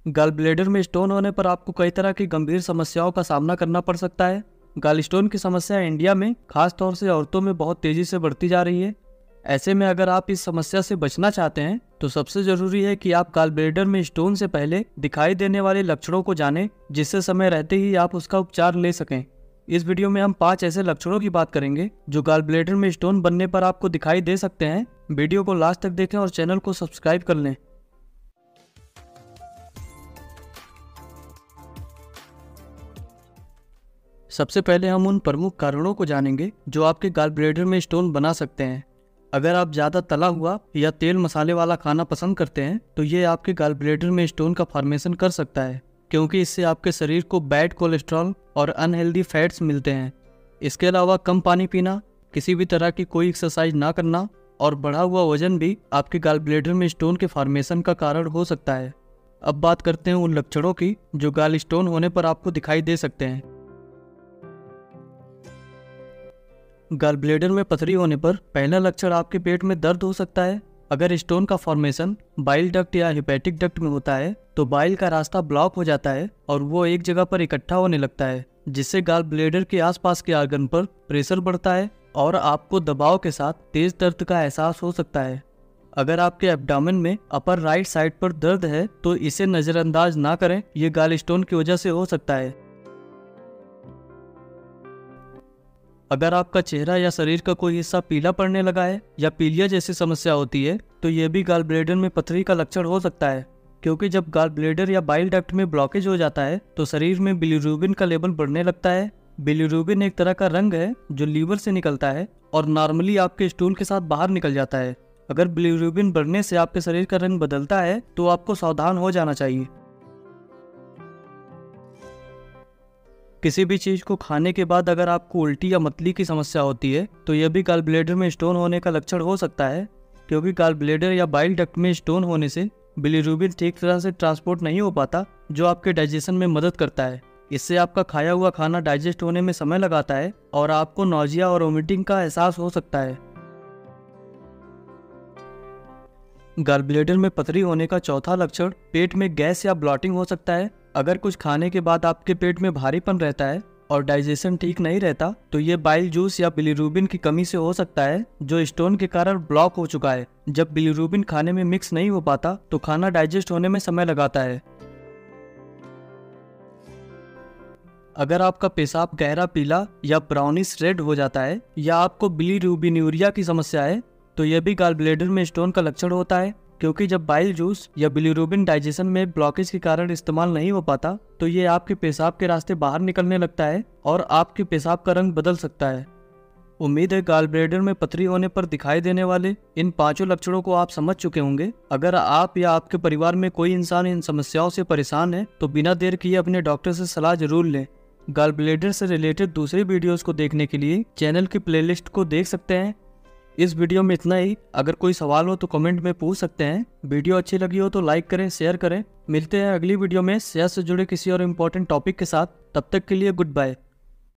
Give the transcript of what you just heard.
Gall bladder में stone होने पर आपको कई तरह की गंभीर समस्याओं का सामना करना पड़ सकता है। गॉल स्टोन की समस्या इंडिया में खास तौर से औरतों में बहुत तेजी से बढ़ती जा रही है। ऐसे में अगर आप इस समस्या से बचना चाहते हैं तो सबसे जरूरी है कि आप गॉल ब्लेडर में स्टोन से पहले दिखाई देने वाले लक्षणों को जानें, जिससे समय रहते ही आप उसका उपचार ले सकें। इस वीडियो में हम 5 ऐसे लक्षणों की बात करेंगे जो गॉल ब्लेडर में स्टोन बनने पर आपको दिखाई दे सकते हैं। वीडियो को लास्ट तक देखें और चैनल को सब्सक्राइब कर लें। सबसे पहले हम उन प्रमुख कारणों को जानेंगे जो आपके गॉल ब्लेडर में स्टोन बना सकते हैं। अगर आप ज़्यादा तला हुआ या तेल मसाले वाला खाना पसंद करते हैं तो ये आपके गॉल ब्लेडर में स्टोन का फॉर्मेशन कर सकता है, क्योंकि इससे आपके शरीर को बैड कोलेस्ट्रॉल और अनहेल्दी फैट्स मिलते हैं। इसके अलावा कम पानी पीना, किसी भी तरह की कोई एक्सरसाइज ना करना और बढ़ा हुआ वजन भी आपके गॉल ब्लेडर में स्टोन के फॉर्मेशन का कारण हो सकता है। अब बात करते हैं उन लक्षणों की जो गॉल स्टोन होने पर आपको दिखाई दे सकते हैं। गॉल ब्लेडर में पथरी होने पर पहला लक्षण आपके पेट में दर्द हो सकता है। अगर स्टोन का फॉर्मेशन बाइल डक्ट या हेपेटिक डक्ट में होता है तो बाइल का रास्ता ब्लॉक हो जाता है और वो एक जगह पर इकट्ठा होने लगता है, जिससे गॉल ब्लेडर के आसपास के आर्गन पर प्रेशर बढ़ता है और आपको दबाव के साथ तेज दर्द का एहसास हो सकता है। अगर आपके एब्डोमेन में अपर राइट साइड पर दर्द है तो इसे नजरअंदाज ना करें, ये गॉल स्टोन की वजह से हो सकता है। अगर आपका चेहरा या शरीर का कोई हिस्सा पीला पड़ने लगा है या पीलिया जैसी समस्या होती है तो यह भी गॉल ब्लेडर में पथरी का लक्षण हो सकता है, क्योंकि जब गॉल ब्लेडर या बाइल डक्ट में ब्लॉकेज हो जाता है तो शरीर में बिलीरुबिन का लेवल बढ़ने लगता है। बिलीरुबिन एक तरह का रंग है जो लीवर से निकलता है और नॉर्मली आपके स्टूल के साथ बाहर निकल जाता है। अगर बिलीरुबिन बढ़ने से आपके शरीर का रंग बदलता है तो आपको सावधान हो जाना चाहिए। किसी भी चीज को खाने के बाद अगर आपको उल्टी या मतली की समस्या होती है तो यह भी गॉल ब्लेडर में स्टोन होने का लक्षण हो सकता है, क्योंकि गॉल ब्लेडर या बाइल डक्ट में स्टोन होने से बिलीरुबिन ठीक तरह से ट्रांसपोर्ट नहीं हो पाता, जो आपके डाइजेशन में मदद करता है। इससे आपका खाया हुआ खाना डाइजेस्ट होने में समय लगाता है और आपको नौजिया और वोमिटिंग का एहसास हो सकता है। गॉल ब्लेडर में पथरी होने का चौथा लक्षण पेट में गैस या ब्लॉटिंग हो सकता है। अगर कुछ खाने के बाद आपके पेट में भारीपन रहता है और डाइजेशन ठीक नहीं रहता तो ये बाइल जूस या बिलीरुबिन की कमी से हो सकता है, जो स्टोन के कारण ब्लॉक हो चुका है। जब बिलीरुबिन खाने में मिक्स नहीं हो पाता तो खाना डाइजेस्ट होने में समय लगाता है। अगर आपका पेशाब गहरा पीला या ब्राउनिश रेड हो जाता है या आपको बिलीरुबिनूरिया की समस्या है तो यह भी गॉल ब्लेडर में स्टोन का लक्षण होता है, क्योंकि जब बाइल जूस या बिलीरुबिन डाइजेशन में ब्लॉकेज के कारण इस्तेमाल नहीं हो पाता तो ये आपके पेशाब के रास्ते बाहर निकलने लगता है और आपके पेशाब का रंग बदल सकता है। उम्मीद है गॉल ब्लेडर में पथरी होने पर दिखाई देने वाले इन 5 लक्षणों को आप समझ चुके होंगे। अगर आप या आपके परिवार में कोई इंसान इन समस्याओं से परेशान है तो बिना देर किए अपने डॉक्टर से सलाह जरूर लें। गॉल ब्लेडर से रिलेटेड दूसरी वीडियोस को देखने के लिए चैनल की प्लेलिस्ट को देख सकते हैं। इस वीडियो में इतना ही। अगर कोई सवाल हो तो कमेंट में पूछ सकते हैं। वीडियो अच्छी लगी हो तो लाइक करें, शेयर करें। मिलते हैं अगली वीडियो में सेहत से जुड़े किसी और इम्पोर्टेंट टॉपिक के साथ। तब तक के लिए गुड बाय।